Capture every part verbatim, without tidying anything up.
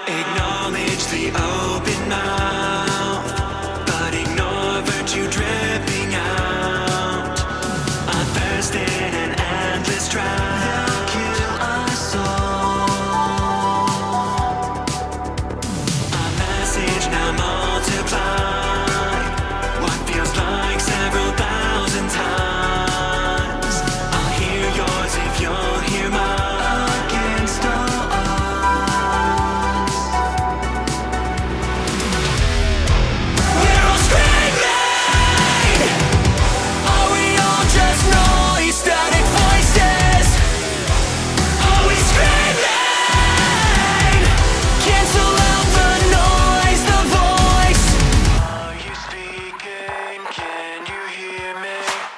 Acknowledge the open mouth, but ignore virtue dripping out. A thirst in an endless drought will kill us all. A message now multiplied, what feels like several thousand times. I'll hear yours if you'll hear mine. Against all odds, we're all screaming. Are we all just noise, static voices? Are we screaming? Cancel out the noise, the voice. Are you speaking? Can you hear me?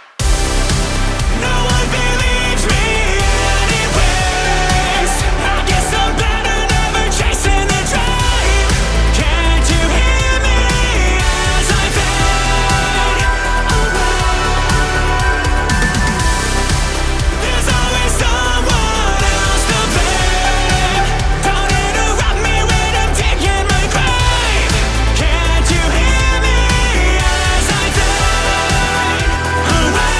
No one believes me anyways. I guess I'm better never chasing the dream. Can't you hear me as I fade away? There's always someone else to blame. Don't interrupt me when I'm digging my grave. Can't you hear me as I fade away?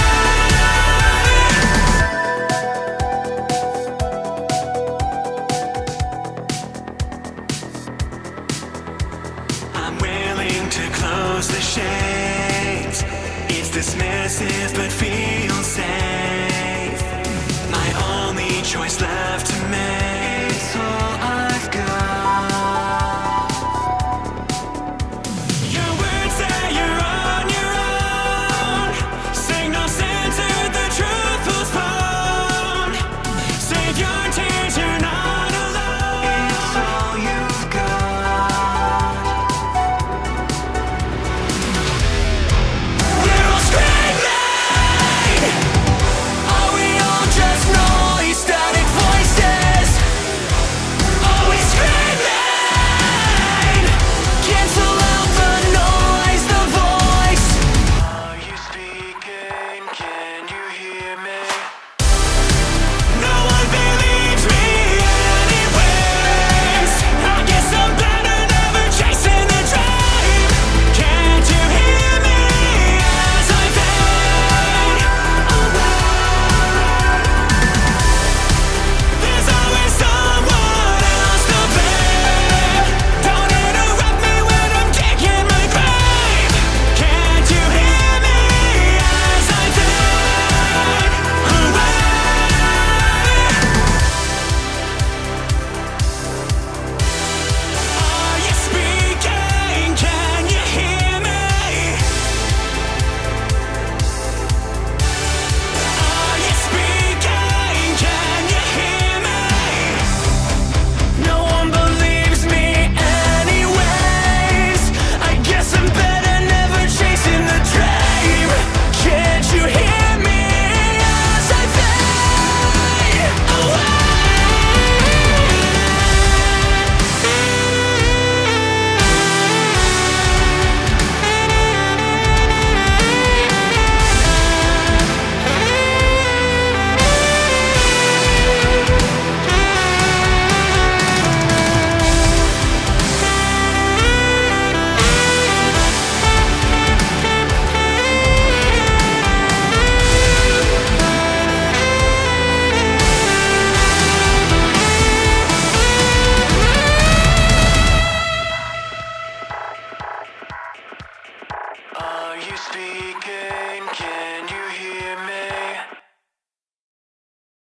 I'm willing to close the shades. It's dismissive but feels safe. My only choice left to make. It's all I've got. Your words say you're on your own. Signal censored, the truth postponed. Save your tears, you're not alone. It's all you've got. We're all screaming. Are we all just noise, static voices? Are we screaming? Cancel out the noise, the voice. Are you speaking? Can you hear me? No one believes me anyways. I guess I'm better never chasing the dream. Can't you hear me as I fade away? There's always someone else to blame. Don't interrupt me when I'm digging my grave. Can't you hear me as I fade away? Are you speaking? Can you hear me? Are you speaking? Can you hear me? No one believes me anyways. I guess I'm better never chasing the dream. Can't you hear me as I fade away? Are you speaking? Can